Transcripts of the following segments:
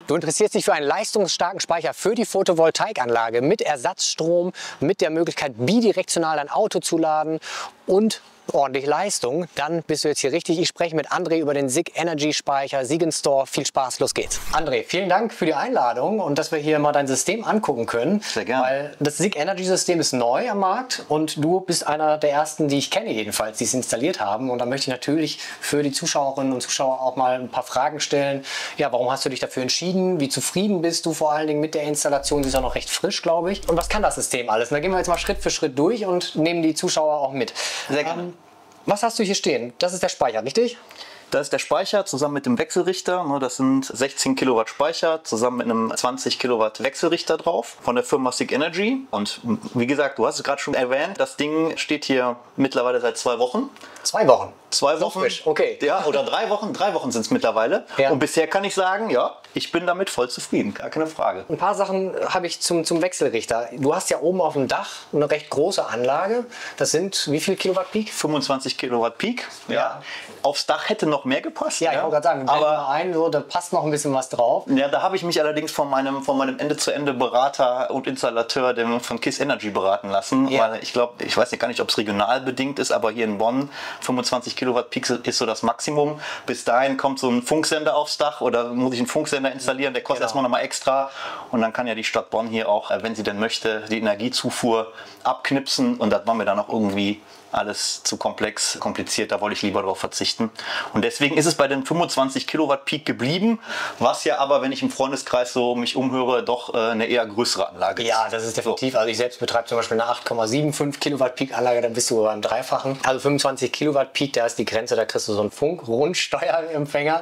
Du interessierst dich für einen leistungsstarken Speicher für die Photovoltaikanlage mit Ersatzstrom, mit der Möglichkeit, bidirektional dein Auto zu laden und ordentlich Leistung, dann bist du jetzt hier richtig. Ich spreche mit André über den SiC Energy Speicher Sigenstor. Viel Spaß, los geht's. André, vielen Dank für die Einladung und dass wir hier mal dein System angucken können. Sehr gerne. Weil das SiC Energy System ist neu am Markt und du bist einer der ersten, die ich kenne jedenfalls, die es installiert haben. Und da möchte ich natürlich für die Zuschauerinnen und Zuschauer auch mal ein paar Fragen stellen. Ja, warum hast du dich dafür entschieden? Wie zufrieden bist du vor allen Dingen mit der Installation? Sie ist auch noch recht frisch, glaube ich. Und was kann das System alles? Und da gehen wir jetzt mal Schritt für Schritt durch und nehmen die Zuschauer auch mit. Sehr gerne. Was hast du hier stehen? Das ist der Speicher, richtig? Das ist der Speicher zusammen mit dem Wechselrichter. Das sind 16 Kilowatt Speicher zusammen mit einem 20 Kilowatt Wechselrichter drauf von der Firma SiC Energy. Und wie gesagt, du hast es gerade schon erwähnt, das Ding steht hier mittlerweile seit 2 Wochen. 2 Wochen? 2 Wochen, okay. Ja, oder 3 Wochen. 3 Wochen sind es mittlerweile. Ja. Und bisher kann ich sagen, ja, ich bin damit voll zufrieden, gar keine Frage. Ein paar Sachen habe ich zum Wechselrichter. Du hast ja oben auf dem Dach eine recht große Anlage. Das sind wie viel Kilowatt Peak? 25 Kilowatt Peak. Ja. Aufs Dach hätte noch mehr gepasst. Ja, ich wollte gerade sagen, aber so, da passt noch ein bisschen was drauf. Ja, da habe ich mich allerdings von meinem Ende-zu-Ende-Berater und Installateur von KISS Energy beraten lassen. Ja. Weil ich glaube, ich weiß ja gar nicht, ob es regional bedingt ist, aber hier in Bonn 25 Kilowatt Peak ist so das Maximum. Bis dahin kommt so ein Funksender aufs Dach oder muss ich einen Funksender installieren, der kostet erstmal nochmal extra. Und dann kann ja die Stadt Bonn hier auch, wenn sie denn möchte, die Energiezufuhr abknipsen. Und das war mir dann auch irgendwie alles zu kompliziert, da wollte ich lieber darauf verzichten. Und deswegen ist es bei den 25 Kilowatt Peak geblieben, was ja aber, wenn ich im Freundeskreis so mich umhöre, doch eine eher größere Anlage ist. Ja, das ist definitiv. So. Also ich selbst betreibe zum Beispiel eine 8,75 Kilowatt Peak Anlage, da bist du beim Dreifachen. Also 25 Kilowatt Peak, da ist die Grenze, da kriegst du so einen Funk-Rundsteuerempfänger.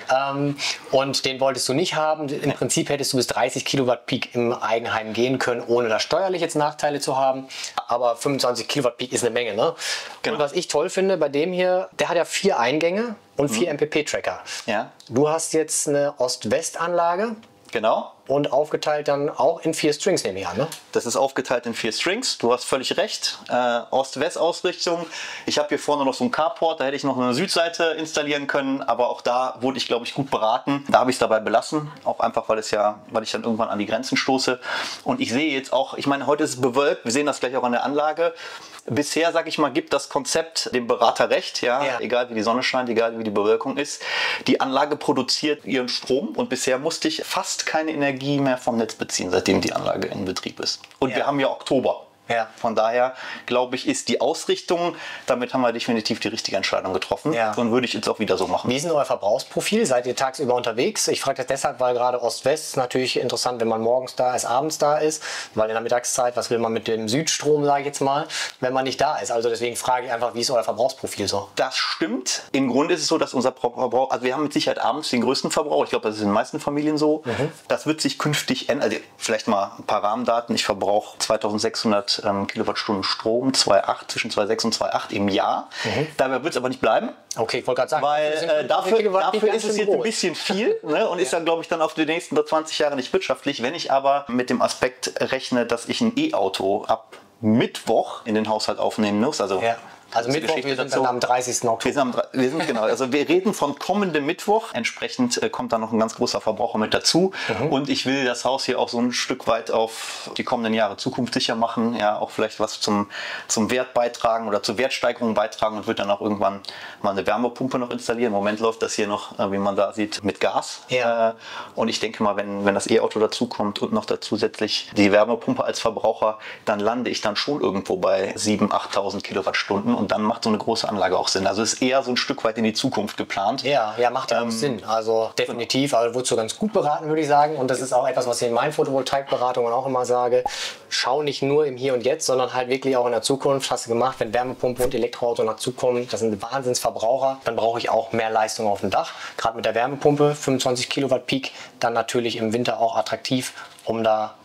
Und den wolltest du nicht haben. Im Prinzip hättest du bis 30 Kilowatt Peak im Eigenheim gehen können, ohne da steuerlich jetzt Nachteile zu haben. Aber 25 Kilowatt Peak ist eine Menge, ne? Genau. Und was ich toll finde bei dem hier, der hat ja 4 Eingänge und 4 MPP-Tracker. Ja. Du hast jetzt eine Ost-West-Anlage. Genau. Und aufgeteilt dann auch in 4 Strings, nehme ich an, ne? Das ist aufgeteilt in 4 Strings. Du hast völlig recht. Ost-West-Ausrichtung. Ich habe hier vorne noch so einen Carport, da hätte ich noch eine Südseite installieren können, aber auch da wurde ich, glaube ich, gut beraten. Da habe ich es dabei belassen, auch einfach, weil ich dann irgendwann an die Grenzen stoße. Und ich sehe jetzt auch, ich meine, heute ist es bewölkt, wir sehen das gleich auch an der Anlage. Bisher, sage ich mal, gibt das Konzept dem Berater recht, ja? Egal wie die Sonne scheint, egal wie die Bewölkung ist. Die Anlage produziert ihren Strom und bisher musste ich fast keine Energie mehr vom Netz beziehen, seitdem die Anlage in Betrieb ist. Und wir haben ja Oktober. Ja. Von daher, glaube ich, ist die Ausrichtung, damit haben wir definitiv die richtige Entscheidung getroffen. Ja. Und würde ich jetzt auch wieder so machen. Wie ist denn euer Verbrauchsprofil? Seid ihr tagsüber unterwegs? Ich frage das deshalb, weil gerade Ost-West ist natürlich interessant, wenn man morgens da ist, abends da ist. Weil in der Mittagszeit, was will man mit dem Südstrom, sage ich jetzt mal, wenn man nicht da ist? Also deswegen frage ich einfach, wie ist euer Verbrauchsprofil so? Das stimmt. Im Grunde ist es so, dass unser Verbrauch, also wir haben mit Sicherheit abends den größten Verbrauch. Ich glaube, das ist in den meisten Familien so. Das wird sich künftig ändern. Also vielleicht mal ein paar Rahmendaten. Ich verbrauche 2600 Kilowattstunden Strom, zwischen 2,6 und 2,8 im Jahr. Dabei wird es aber nicht bleiben. Okay, ich wollte gerade sagen, weil dafür ist es jetzt ein bisschen viel, ne, und ist dann, glaube ich, dann auf die nächsten 20 Jahre nicht wirtschaftlich. Wenn ich aber mit dem Aspekt rechne, dass ich ein E-Auto ab Mittwoch in den Haushalt aufnehmen muss, also Mittwoch, wir sind dann am 30. Oktober. Genau, also wir reden von kommendem Mittwoch. Entsprechend kommt da noch ein ganz großer Verbraucher mit dazu. Und ich will das Haus hier auch so ein Stück weit auf die kommenden Jahre zukunftssicher machen. Ja, auch vielleicht was zum Wert beitragen oder zur Wertsteigerung beitragen und wird dann auch irgendwann mal eine Wärmepumpe noch installieren. Im Moment läuft das hier noch, wie man da sieht, mit Gas. Ja. Und ich denke mal, wenn das E-Auto dazu kommt und noch zusätzlich die Wärmepumpe als Verbraucher, dann lande ich dann schon irgendwo bei 7.000, 8.000 Kilowattstunden. Und dann macht so eine große Anlage auch Sinn. Also ist eher so ein Stück weit in die Zukunft geplant. Ja, macht ja auch Sinn. Also definitiv, also wurdest du ganz gut beraten, würde ich sagen. Und das ist auch etwas, was ich in meinen Photovoltaikberatungen auch immer sage. Schau nicht nur im Hier und Jetzt, sondern halt wirklich auch in der Zukunft. Hast du gemacht, wenn Wärmepumpe und Elektroauto dazukommen, das sind Wahnsinnsverbraucher, dann brauche ich auch mehr Leistung auf dem Dach. Gerade mit der Wärmepumpe, 25 Kilowatt Peak, dann natürlich im Winter auch attraktiv, um da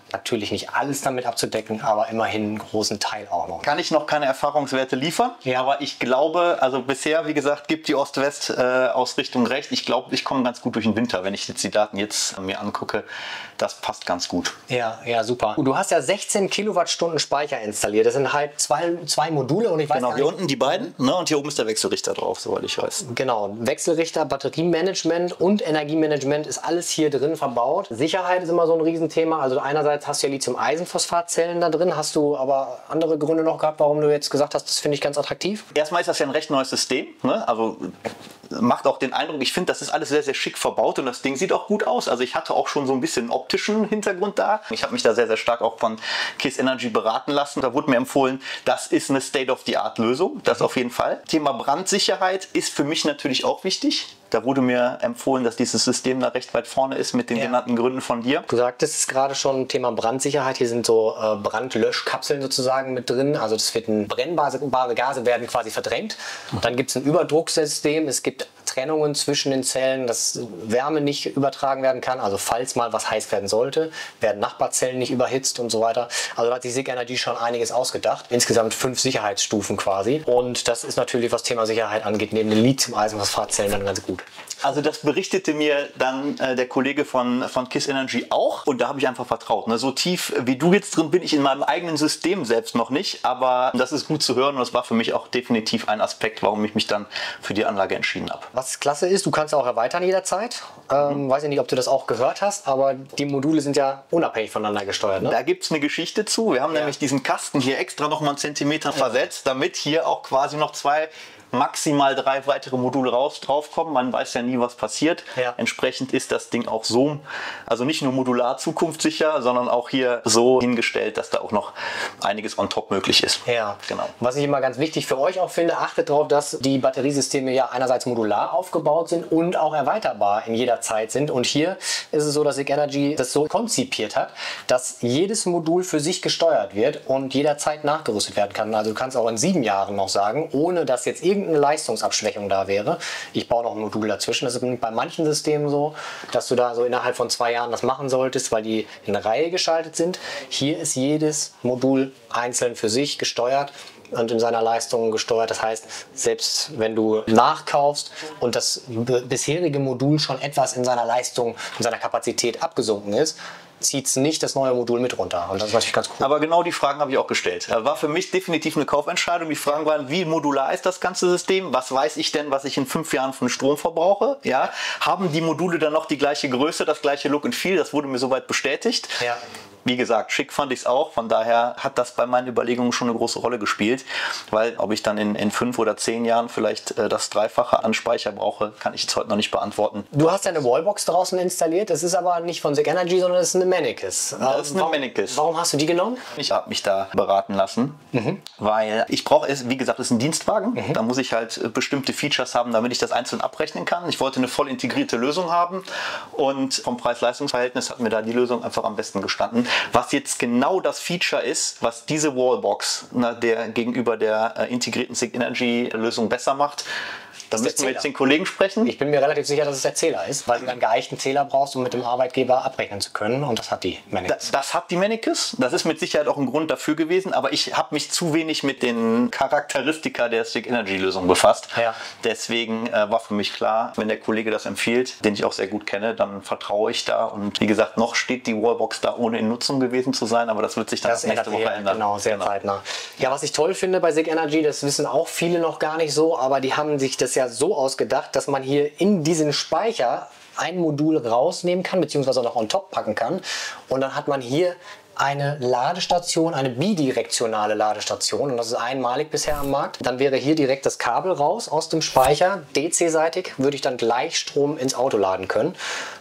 Natürlich nicht alles damit abzudecken, aber immerhin einen großen Teil auch noch. Kann ich noch keine Erfahrungswerte liefern, Ja. aber ich glaube, also bisher, wie gesagt, gibt die Ost-West-Ausrichtung recht. Ich glaube, ich komme ganz gut durch den Winter, wenn ich jetzt die Daten jetzt mir angucke. Das passt ganz gut. Ja, ja, super. Du hast ja 16 Kilowattstunden Speicher installiert. Das sind halt zwei Module und ich weiß Genau, gar hier nicht. unten die beiden, ne? Und hier oben ist der Wechselrichter drauf, soweit ich weiß. Genau, Wechselrichter, Batteriemanagement und Energiemanagement ist alles hier drin verbaut. Sicherheit ist immer so ein Riesenthema. Also einerseits hast du ja Lithium-Eisenphosphat-Zellen da drin, hast du aber andere Gründe noch gehabt, warum du jetzt gesagt hast, das finde ich ganz attraktiv? Erstmal ist das ja ein recht neues System, ne? Also macht auch den Eindruck, ich finde, das ist alles sehr, sehr schick verbaut und das Ding sieht auch gut aus. Also ich hatte auch schon so ein bisschen optischen Hintergrund da. Ich habe mich da sehr, sehr stark auch von KISS Energy beraten lassen. Da wurde mir empfohlen, das ist eine State-of-the-Art-Lösung, das auf jeden Fall. Thema Brandsicherheit ist für mich natürlich auch wichtig. Da wurde mir empfohlen, dass dieses System da recht weit vorne ist mit den genannten Gründen von dir. Du sagtest es gerade schon, Thema Brandsicherheit. Hier sind so Brandlöschkapseln sozusagen mit drin. Also das wird brennbare Gase werden quasi verdrängt. Dann gibt es ein Überdrucksystem. Es gibt Trennungen zwischen den Zellen, dass Wärme nicht übertragen werden kann. Also falls mal was heiß werden sollte, werden Nachbarzellen nicht überhitzt und so weiter. Also da hat sich SiC Energy schon einiges ausgedacht. Insgesamt 5 Sicherheitsstufen quasi. Und das ist natürlich, was Thema Sicherheit angeht, neben den Lithium-Eisenphosphat-Zellen dann ganz gut. Also das berichtete mir dann der Kollege von KISS Energy auch und da habe ich einfach vertraut. Ne? So tief wie du jetzt drin bin ich in meinem eigenen System selbst noch nicht, aber das ist gut zu hören und das war für mich auch definitiv ein Aspekt, warum ich mich dann für die Anlage entschieden habe. Was klasse ist, du kannst auch erweitern jederzeit. Weiß ich nicht, ob du das auch gehört hast, aber die Module sind ja unabhängig voneinander gesteuert. Ne? Da gibt es eine Geschichte zu. Wir haben nämlich diesen Kasten hier extra noch mal einen Zentimeter versetzt, damit hier auch quasi noch 2, maximal 3 weitere Module draufkommen. Man weiß ja nie, was passiert. Ja. Entsprechend ist das Ding auch so, also nicht nur modular zukunftssicher, sondern auch hier so hingestellt, dass da auch noch einiges on top möglich ist. Ja, Genau. Was ich immer ganz wichtig für euch auch finde, achtet darauf, dass die Batteriesysteme ja einerseits modular aufgebaut sind und auch erweiterbar in jeder Zeit sind. Und hier ist es so, dass SiC Energy das so konzipiert hat, dass jedes Modul für sich gesteuert wird und jederzeit nachgerüstet werden kann. Also du kannst auch in 7 Jahren noch sagen, ohne dass jetzt irgendeine Leistungsabschwächung da wäre, ich baue noch ein Modul dazwischen. Das ist bei manchen Systemen so, dass du da so innerhalb von 2 Jahren das machen solltest, weil die in Reihe geschaltet sind. Hier ist jedes Modul einzeln für sich gesteuert und in seiner Leistung gesteuert. Das heißt, selbst wenn du nachkaufst und das bisherige Modul schon etwas in seiner Leistung, in seiner Kapazität abgesunken ist, zieht es nicht das neue Modul mit runter. Und das ist natürlich ganz cool. Aber genau die Fragen habe ich auch gestellt. War für mich definitiv eine Kaufentscheidung. Die Fragen waren, wie modular ist das ganze System? Was weiß ich denn, was ich in 5 Jahren von Strom verbrauche? Ja? Haben die Module dann noch die gleiche Größe, das gleiche Look and Feel? Das wurde mir soweit bestätigt. Ja. Wie gesagt, schick fand ich es auch. Von daher hat das bei meinen Überlegungen schon eine große Rolle gespielt. Weil ob ich dann in 5 oder 10 Jahren vielleicht das Dreifache an Speicher brauche, kann ich jetzt heute noch nicht beantworten. Du hast ja eine Wallbox draußen installiert. Das ist aber nicht von SiC Energy, sondern das ist eine Mennekes. Das ist eine Mennekes. Warum hast du die genommen? Ich habe mich da beraten lassen, weil ich brauche es, wie gesagt, es ist ein Dienstwagen. Da muss ich halt bestimmte Features haben, damit ich das einzeln abrechnen kann. Ich wollte eine voll integrierte Lösung haben und vom Preis-Leistungs-Verhältnis hat mir da die Lösung einfach am besten gestanden. Was jetzt genau das Feature ist, was diese Wallbox der gegenüber der integrierten SiC Energy Lösung besser macht, da müssen wir jetzt den Kollegen sprechen. Ich bin mir relativ sicher, dass es der Zähler ist, weil du einen geeichten Zähler brauchst, um mit dem Arbeitgeber abrechnen zu können. Und das hat die Mennekes. Das hat die Mennekes. Das ist mit Sicherheit auch ein Grund dafür gewesen. Aber ich habe mich zu wenig mit den Charakteristika der SiC Energy Lösung befasst. Ja. Deswegen war für mich klar, wenn der Kollege das empfiehlt, den ich auch sehr gut kenne, dann vertraue ich da. Und wie gesagt, noch steht die Wallbox da, ohne in Nutzung gewesen zu sein. Aber das wird sich dann nächste Woche ändern. Genau, sehr zeitnah. Ja, was ich toll finde bei SiC Energy, das wissen auch viele noch gar nicht so, aber die haben sich das ja so ausgedacht, dass man hier in diesen Speicher ein Modul rausnehmen kann, beziehungsweise noch on top packen kann. Und dann hat man hier eine Ladestation, eine bidirektionale Ladestation, und das ist einmalig bisher am Markt. Dann wäre hier direkt das Kabel raus aus dem Speicher, DC-seitig, würde ich dann Gleichstrom ins Auto laden können.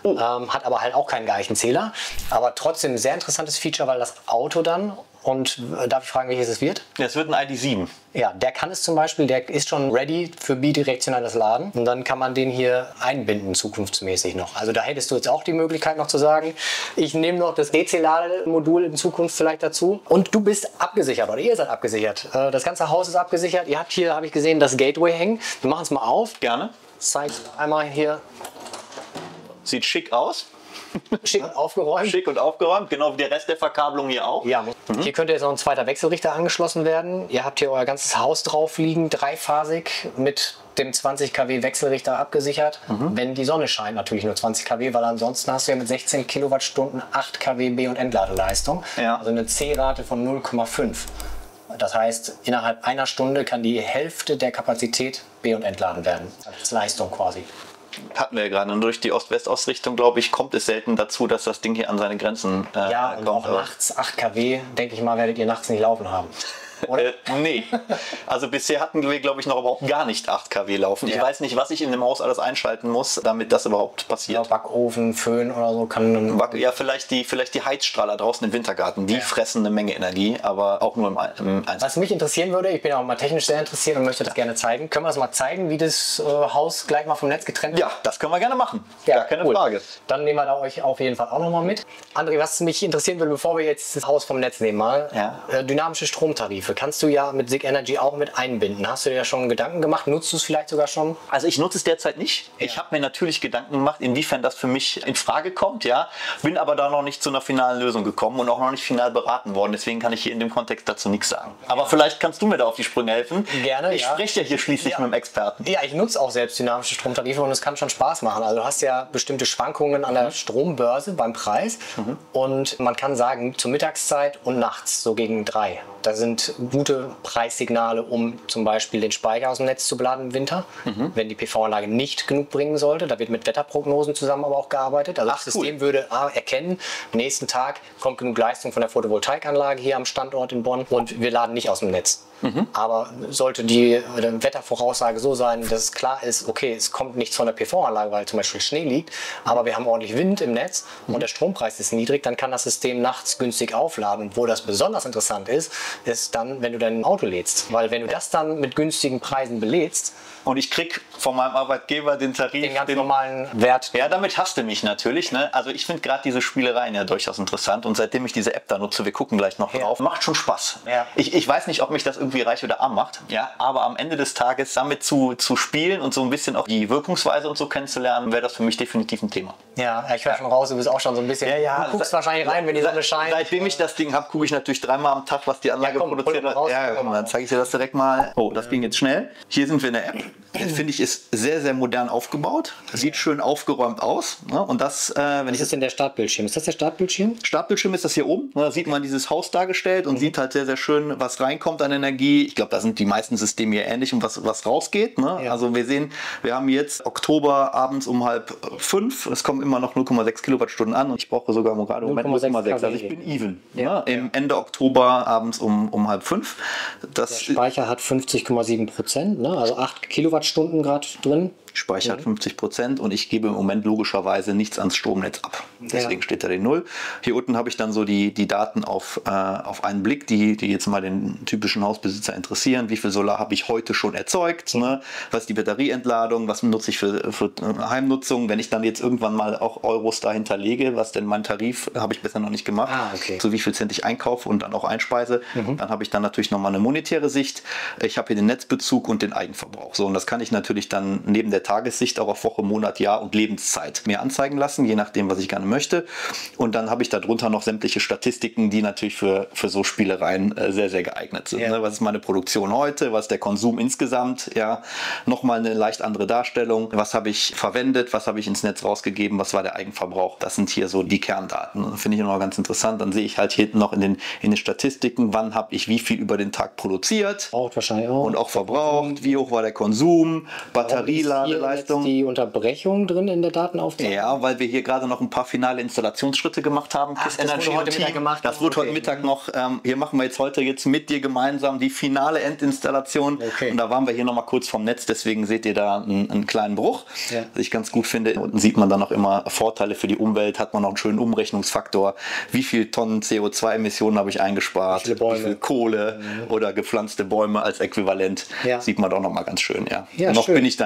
Hat aber halt auch keinen Gleichenzähler, aber trotzdem ein sehr interessantes Feature, weil das Auto dann, und darf ich fragen, welches es wird? Ja, es wird ein ID.7. Ja, der kann es zum Beispiel, der ist schon ready für bidirektionales Laden und dann kann man den hier einbinden zukunftsmäßig noch. Also da hättest du jetzt auch die Möglichkeit noch zu sagen, ich nehme noch das DC-Lademodul in Zukunft vielleicht dazu und du bist abgesichert oder ihr seid abgesichert. Das ganze Haus ist abgesichert. Ihr habt hier, habe ich gesehen, das Gateway hängen. Wir machen es mal auf. Gerne. Zeig einmal hier. Sieht schick aus. Schick und aufgeräumt. Schick und aufgeräumt, genau wie der Rest der Verkabelung hier auch. Ja, hier könnte jetzt noch ein zweiter Wechselrichter angeschlossen werden. Ihr habt hier euer ganzes Haus drauf liegen, dreiphasig mit dem 20 kW Wechselrichter abgesichert. Wenn die Sonne scheint, natürlich nur 20 kW, weil ansonsten hast du ja mit 16 Kilowattstunden 8 kW B- und Entladeleistung. Ja. Also eine C-Rate von 0,5. Das heißt, innerhalb einer Stunde kann die Hälfte der Kapazität be- und entladen werden. Als Leistung quasi. Hatten wir ja gerade. Und durch die Ost-West-Ausrichtung, glaube ich, kommt es selten dazu, dass das Ding hier an seine Grenzen Ja, und kommt. auch nachts 8 kW, denke ich mal, werdet ihr nachts nicht laufen haben. Oder? Nee. Also bisher hatten wir, glaube ich, noch überhaupt gar nicht 8 kW laufen. Ich Ja. weiß nicht, was ich in dem Haus alles einschalten muss, damit das überhaupt Ja, passiert. Backofen, Föhn oder so kann. Ja, vielleicht die Heizstrahler draußen im Wintergarten, die fressen eine Menge Energie, aber auch nur im Einsatz. Was mich interessieren würde, ich bin auch mal technisch sehr interessiert und möchte das gerne zeigen. Können wir das mal zeigen, wie das Haus gleich mal vom Netz getrennt wird? Ja, das können wir gerne machen. Ja, Gar keine cool. Frage. Dann nehmen wir da euch auf jeden Fall auch nochmal mit. André, was mich interessieren würde, bevor wir jetzt das Haus vom Netz nehmen mal, Ja. Dynamische Stromtarife kannst du ja mit SIG Energy auch mit einbinden. Hast du dir ja schon Gedanken gemacht? Nutzt du es vielleicht sogar schon? Also ich nutze es derzeit nicht. Ich habe mir natürlich Gedanken gemacht, inwiefern das für mich in Frage kommt, ja. Bin aber da noch nicht zu einer finalen Lösung gekommen und auch noch nicht final beraten worden. Deswegen kann ich hier in dem Kontext dazu nichts sagen. Aber vielleicht kannst du mir da auf die Sprünge helfen. Gerne, Ich ja. spreche ja hier schließlich Ja. mit dem Experten. Ja, ich nutze auch selbst dynamische Stromtarife und es kann schon Spaß machen. Also du hast ja bestimmte Schwankungen an der Strombörse beim Preis und man kann sagen, zur Mittagszeit und nachts, so gegen 3. Da sind gute Preissignale, um zum Beispiel den Speicher aus dem Netz zu beladen im Winter, wenn die PV-Anlage nicht genug bringen sollte. Da wird mit Wetterprognosen zusammen aber auch gearbeitet. Also Ach, das System würde erkennen, nächsten Tag kommt genug Leistung von der Photovoltaikanlage hier am Standort in Bonn und wir laden nicht aus dem Netz. Aber sollte die Wettervoraussage so sein, dass es klar ist, okay, es kommt nichts von der PV-Anlage, weil zum Beispiel Schnee liegt, aber wir haben ordentlich Wind im Netz und der Strompreis ist niedrig, dann kann das System nachts günstig aufladen. Und wo das besonders interessant ist, ist dann, wenn du dein Auto lädst. Weil wenn du das dann mit günstigen Preisen belädst, Und ich krieg von meinem Arbeitgeber den Tarif, den ganz normalen Wert. Ja, damit hasst du mich natürlich. Ne? Also ich finde gerade diese Spielereien ja durchaus interessant und seitdem ich diese App da nutze, wir gucken gleich noch drauf, macht schon Spaß. Ja. Ich weiß nicht, ob mich das irgendwie reich oder arm macht, ja, aber am Ende des Tages damit zu spielen und so ein bisschen auch die Wirkungsweise und so kennenzulernen, wäre das für mich definitiv ein Thema. Ja, ich höre schon raus, du bist auch schon so ein bisschen, du guckst wahrscheinlich rein, wenn die Sonne scheint. Seitdem ich das Ding habe, gucke ich natürlich dreimal am Tag, was die Anlage Ja, komm, produziert hol hat. mal raus, Ja, hol komm, mal dann raus. zeige ich dir das direkt mal. Oh, das ging jetzt schnell. Hier sind wir in der App. Das finde ich ist sehr, sehr modern aufgebaut. Sieht schön aufgeräumt aus. Ne? Und das, wenn Was ich ist denn der Startbildschirm? Ist das der Startbildschirm? Startbildschirm ist das hier oben. Da sieht man dieses Haus dargestellt und sieht halt sehr, sehr schön, was reinkommt an Energie. Ich glaube, da sind die meisten Systeme hier ähnlich und was rausgeht. Ne? Ja. Also wir sehen, wir haben jetzt Oktober abends um 4:30. Es kommen immer noch 0,6 Kilowattstunden an und ich brauche sogar im Moment 0,6. Also ich bin even. Ja. Ne? Im Ende Oktober abends um 4:30. Der Speicher hat 50,7%, ne? Also 8 Kilowattstunden gerade drin. Speicher hat 50% und ich gebe im Moment logischerweise nichts ans Stromnetz ab. Deswegen steht da die 0. Hier unten habe ich dann so die Daten auf einen Blick, die jetzt mal den typischen Hausbesitzer interessieren. Wie viel Solar habe ich heute schon erzeugt? Ne? Was ist die Batterieentladung? Was nutze ich für Heimnutzung? Wenn ich dann jetzt irgendwann mal auch Euros dahinter lege, was denn mein Tarif, habe ich bisher noch nicht gemacht. So wie viel Cent ich einkaufe und dann auch einspeise. Dann habe ich dann natürlich nochmal eine monetäre Sicht. Ich habe hier den Netzbezug und den Eigenverbrauch. So, und das kann ich natürlich dann neben der Tagessicht auch auf Woche, Monat, Jahr und Lebenszeit mir anzeigen lassen, je nachdem, was ich gerne möchte. Und dann habe ich darunter noch sämtliche Statistiken, die natürlich für so Spielereien sehr, sehr geeignet sind. Ne? Was ist meine Produktion heute? Was ist der Konsum insgesamt? Ja, nochmal eine leicht andere Darstellung. Was habe ich verwendet? Was habe ich ins Netz rausgegeben? Was war der Eigenverbrauch? Das sind hier so die Kerndaten. Finde ich noch ganz interessant. Dann sehe ich halt hier hinten noch in den Statistiken, wann habe ich wie viel über den Tag produziert. Braucht wahrscheinlich auch. Und auch verbraucht. Wie hoch war der Konsum? Batterieleistung. Die Unterbrechung drin in der Datenaufzeichnung? Ja, weil wir hier gerade noch ein paar finale Installationsschritte gemacht haben. Ach, das wurde heute Mittag gemacht. Das wurde heute Okay. Mittag noch. Hier machen wir jetzt mit dir gemeinsam die finale Endinstallation. Okay. Und da waren wir hier noch mal kurz vom Netz. Deswegen seht ihr da einen kleinen Bruch, Ja. was ich ganz gut finde. Unten sieht man dann auch immer Vorteile für die Umwelt. Hat man noch einen schönen Umrechnungsfaktor. Wie viel Tonnen CO2-Emissionen habe ich eingespart? Wie viele Bäume? Wie viel Kohle oder gepflanzte Bäume als Äquivalent? Ja. Sieht man doch noch mal ganz schön. Ja. Ja, Noch schön. bin ich da nicht so weit.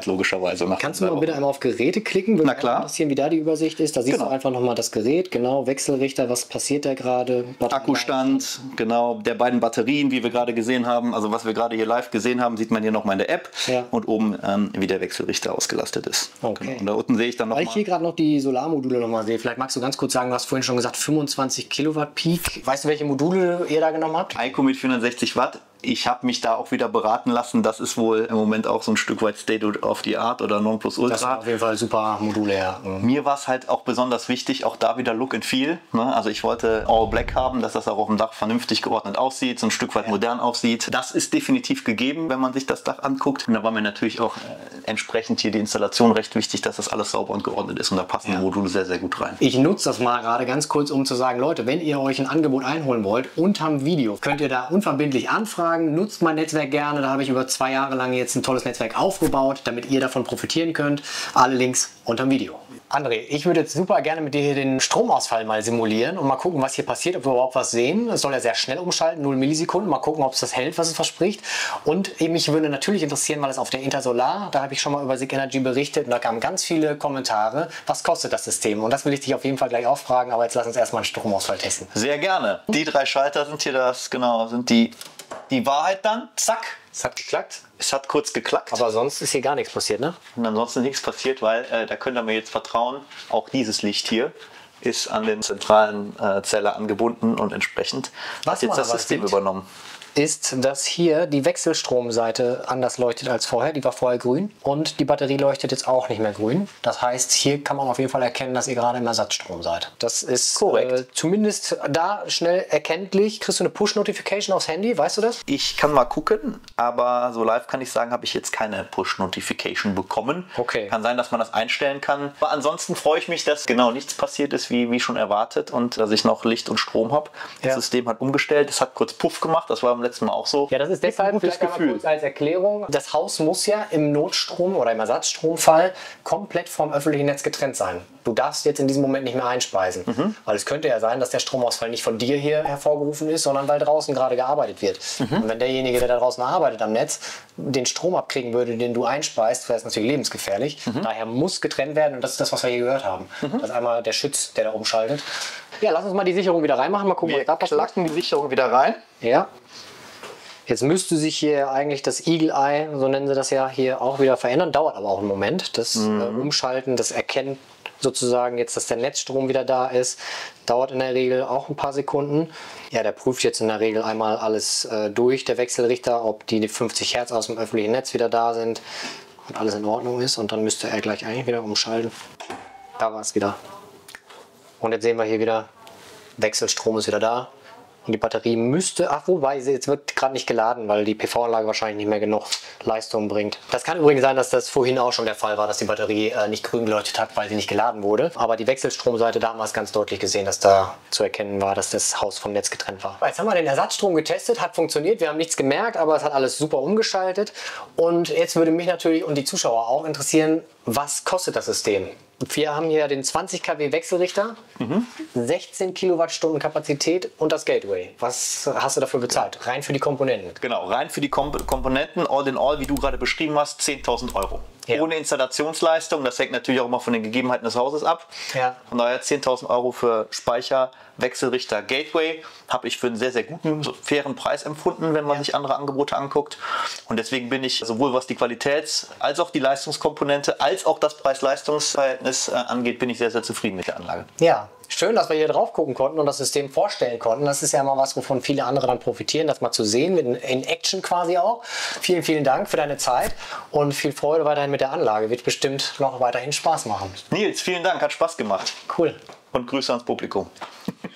Zeit logischerweise. Kannst du mal bitte einmal auf Geräte klicken? Würde Na klar. mich interessieren, wie da die Übersicht ist. Da siehst du einfach nochmal das Gerät, genau, Wechselrichter, was passiert da gerade? Akkustand, genau, der beiden Batterien, wie wir gerade gesehen haben, also was wir gerade hier live gesehen haben, sieht man hier nochmal in der App und oben, wie der Wechselrichter ausgelastet ist. Okay. Genau. Und da unten sehe ich dann noch Weil ich hier gerade noch die Solarmodule nochmal sehe, vielleicht magst du ganz kurz sagen, du hast vorhin schon gesagt 25 Kilowatt Peak. Weißt du, welche Module ihr da genommen habt? Eiko mit 460 Watt. Ich habe mich da auch wieder beraten lassen. Das ist wohl im Moment auch so ein Stück weit State of the Art oder Nonplusultra. Das sind auf jeden Fall super Module, ja. Mir war es halt auch besonders wichtig, auch da wieder Look and Feel. Ne? Also ich wollte All Black haben, dass das auch auf dem Dach vernünftig geordnet aussieht, so ein Stück weit modern aussieht. Das ist definitiv gegeben, wenn man sich das Dach anguckt. Und da war mir natürlich auch entsprechend hier die Installation recht wichtig, dass das alles sauber und geordnet ist. Und da passen die Module sehr, sehr gut rein. Ich nutze das mal gerade ganz kurz, um zu sagen, Leute, wenn ihr euch ein Angebot einholen wollt unterm Video, könnt ihr da unverbindlich anfragen, nutzt mein Netzwerk gerne. Da habe ich über 2 Jahre lang jetzt ein tolles Netzwerk aufgebaut, damit ihr davon profitieren könnt. Alle Links unterm Video. André, ich würde jetzt super gerne mit dir hier den Stromausfall mal simulieren und mal gucken, was hier passiert, ob wir überhaupt was sehen. Es soll ja sehr schnell umschalten, 0 Millisekunden. Mal gucken, ob es das hält, was es verspricht. Und mich würde natürlich interessieren, weil es auf der Intersolar, da habe ich schon mal über SiC Energy berichtet und da kamen ganz viele Kommentare. Was kostet das System? Und das will ich dich auf jeden Fall gleich auffragen, aber jetzt lass uns erstmal einen Stromausfall testen. Sehr gerne. Die 3 Schalter sind hier sind die Wahrheit dann. Zack. Es hat geklackt. Es hat kurz geklackt. Aber sonst ist hier gar nichts passiert, ne? Und ansonsten nichts passiert, weil da könnt ihr mir jetzt vertrauen, auch dieses Licht hier ist an den zentralen Zeller angebunden und entsprechend hat jetzt das System übernommen. Ist, dass hier die Wechselstromseite anders leuchtet als vorher. Die war vorher grün und die Batterie leuchtet jetzt auch nicht mehr grün. Das heißt, hier kann man auf jeden Fall erkennen, dass ihr gerade im Ersatzstrom seid. Das ist korrekt. Zumindest da schnell erkenntlich. Kriegst du eine Push-Notification aufs Handy? Weißt du das? Ich kann mal gucken, aber so live kann ich sagen, habe ich jetzt keine Push-Notification bekommen. Okay. Kann sein, dass man das einstellen kann. Aber ansonsten freue ich mich, dass genau nichts passiert ist, wie schon erwartet und dass ich noch Licht und Strom habe. Das System hat umgestellt. Es hat kurz Puff gemacht. Das war beim letzten Mal auch so. Ja, das ist deshalb vielleicht einmal kurz als Erklärung. Das Haus muss ja im Notstrom- oder im Ersatzstromfall komplett vom öffentlichen Netz getrennt sein. Du darfst jetzt in diesem Moment nicht mehr einspeisen. Weil es könnte ja sein, dass der Stromausfall nicht von dir hier hervorgerufen ist, sondern weil draußen gerade gearbeitet wird. Und wenn derjenige, der da draußen arbeitet am Netz, den Strom abkriegen würde, den du einspeist, wäre es natürlich lebensgefährlich. Daher muss getrennt werden und das ist das, was wir hier gehört haben. Das ist einmal der Schütz, der da umschaltet. Ja, lass uns mal die Sicherung wieder reinmachen. Mal gucken, was da passiert. Wir klacken die Sicherung wieder rein. Ja. Jetzt müsste sich hier eigentlich das Eagle Eye, so nennen sie das ja, hier auch wieder verändern. Dauert aber auch einen Moment. Das Umschalten, das erkennt sozusagen jetzt, dass der Netzstrom wieder da ist. Dauert in der Regel auch ein paar Sekunden. Ja, der prüft jetzt in der Regel einmal alles durch, der Wechselrichter, ob die 50 Hertz aus dem öffentlichen Netz wieder da sind und alles in Ordnung ist. Und dann müsste er gleich eigentlich wieder umschalten. Da war es wieder. Und jetzt sehen wir hier wieder, Wechselstrom ist wieder da. Und die Batterie müsste, wobei, jetzt wird gerade nicht geladen, weil die PV-Anlage wahrscheinlich nicht mehr genug Leistung bringt. Das kann übrigens sein, dass das vorhin auch schon der Fall war, dass die Batterie nicht grün geleuchtet hat, weil sie nicht geladen wurde. Aber die Wechselstromseite, da haben wir es ganz deutlich gesehen, dass da zu erkennen war, dass das Haus vom Netz getrennt war. Jetzt haben wir den Ersatzstrom getestet, hat funktioniert, wir haben nichts gemerkt, aber es hat alles super umgeschaltet. Und jetzt würde mich natürlich und die Zuschauer auch interessieren, was kostet das System? Wir haben hier den 20 kW Wechselrichter, 16 Kilowattstunden Kapazität und das Gateway. Was hast du dafür bezahlt? Rein für die Komponenten? Genau, rein für die Komponenten, all in all, wie du gerade beschrieben hast, 10.000 Euro. Ja. Ohne Installationsleistung, das hängt natürlich auch immer von den Gegebenheiten des Hauses ab. Ja. Von daher 10.000 Euro für Speicher, Wechselrichter, Gateway habe ich für einen sehr, sehr guten, fairen Preis empfunden, wenn man sich andere Angebote anguckt. Und deswegen bin ich sowohl was die Qualitäts- als auch die Leistungskomponente, als auch das Preis-Leistungs-Verhältnis angeht, bin ich sehr, sehr zufrieden mit der Anlage. Ja. Schön, dass wir hier drauf gucken konnten und das System vorstellen konnten. Das ist ja mal was, wovon viele andere dann profitieren, das mal zu sehen, in Action quasi auch. Vielen, vielen Dank für deine Zeit und viel Freude weiterhin mit der Anlage. Wird bestimmt noch weiterhin Spaß machen. Nils, vielen Dank, hat Spaß gemacht. Cool. Und Grüße ans Publikum.